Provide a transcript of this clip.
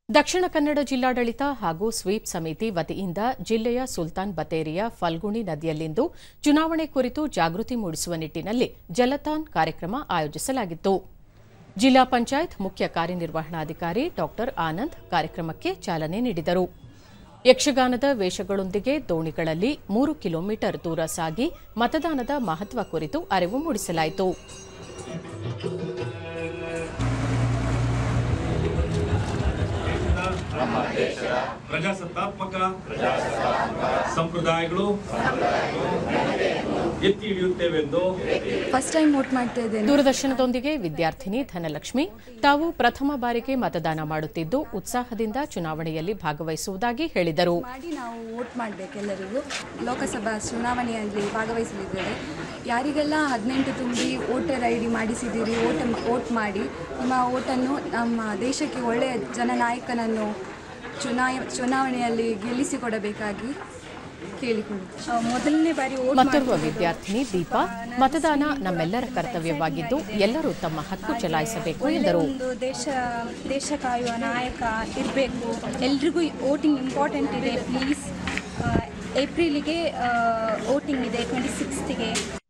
ದಕ್ಷಿಣ ಕನ್ನಡ ಜಿಲ್ಲಾಡಳಿತ ಹಾಗೂ ಸ್ವೀಪ್ ಸಮಿತಿ ವತಿಯಿಂದ ಜಿಲ್ಲೆಯ ಸುಲ್ತಾನ್ ಬತ್ತೇರಿಯ ಫಲ್ಗುಣಿ ನದಿಯಲ್ಲಿಂದು ಚುನಾವಣೆ ಕುರಿತು ಜಾಗೃತಿ ಮೂಡಿಸುವ ನಿಟ್ಟಿನಲ್ಲಿ ಜಲತಾನ್ ಕಾರ್ಯಕ್ರಮ ಆಯೋಜಿಸಲಾಗಿತ್ತು. ಜಿಲ್ಲಾ ಪಂಚಾಯತ್ ಮುಖ್ಯ ಕಾರ್ಯನಿರ್ವಹಣಾಧಿಕಾರಿ ಡಾ ಆನಂದ್ ಕಾರ್ಯಕ್ರಮಕ್ಕೆ ಚಾಲನೆ ನೀಡಿದರು. ಯಕ್ಷಗಾನದ ವೇಷಗಳೊಂದಿಗೆ ದೋಣಿಗಳಲ್ಲಿ 3 ಕಿಲೋಮೀಟರ್ ದೂರ ಸಾಗಿ ಮತದಾನದ ಮಹತ್ವ ಕುರಿತು ಅರಿವು ಮೂಡಿಸಲಾಯಿತು. ಪ್ರಜಾಸತ್ತಾತ್ಮಕ ಸಂಪ್ರದಾಯಗಳು ಎತ್ತಿ ಹಿಡಿಯುತ್ತೇವೆಂದು ಫಸ್ಟ್ ಟೈಮ್ ವೋಟ್ ಮಾಡ್ತಾ ಇದ್ದೇನೆ. ದೂರದರ್ಶನದೊಂದಿಗೆ ವಿದ್ಯಾರ್ಥಿನಿ ಧನಲಕ್ಷ್ಮಿ ತಾವು ಪ್ರಥಮ ಬಾರಿಗೆ ಮತದಾನ ಮಾಡುತ್ತಿದ್ದು ಉತ್ಸಾಹದಿಂದ ಚುನಾವಣೆಯಲ್ಲಿ ಭಾಗವಹಿಸುವುದಾಗಿ ಹೇಳಿದರು. ನಾವು ವೋಟ್ ಮಾಡಬೇಕೆಲ್ಲರಿಗೂ. ಲೋಕಸಭಾ ಚುನಾವಣೆಯಲ್ಲಿ ಭಾಗವಹಿಸಲಿದ್ದೇವೆ. ಯಾರಿಗೆಲ್ಲ 18 ತುಂಬಿ ವೋಟರ್ ಐಡಿ ಮಾಡಿಸಿದ್ದೀರಿ ವೋಟ್ ಮಾಡಿ ನಿಮ್ಮ ವೋಟನ್ನು ನಮ್ಮ ದೇಶಕ್ಕೆ ಒಳ್ಳೆಯ ಜನನಾಯಕನನ್ನು ಚುನಾವಣೆಯಲ್ಲಿ ಗೆಲ್ಲಿಸಿಕೊಡಬೇಕಾಗಿ ಕೇಳಿಕೊಳ್ಳುತ್ತೇನೆ. ಮೊದಲನೇ ಬಾರಿ ಮತ್ತೋರ್ವ ವಿದ್ಯಾರ್ಥಿನಿ ದೀಪಾ ಮತದಾನ ನಮ್ಮೆಲ್ಲರ ಕರ್ತವ್ಯವಾಗಿದ್ದು ಎಲ್ಲರೂ ತಮ್ಮ ಹಕ್ಕು ಚಲಾಯಿಸಬೇಕು ಎಂದರು. ದೇಶ ಕಾಯುವ ನಾಯಕ ಇರಬೇಕು. ಎಲ್ರಿಗೂ ವೋಟಿಂಗ್ ಇಂಪಾರ್ಟೆಂಟ್ ಇದೆ. ಪ್ಲೀಸ್ ಏಪ್ರಿಲಿಗೆ ವೋಟಿಂಗ್ ಇದೆ 26ಗೆ.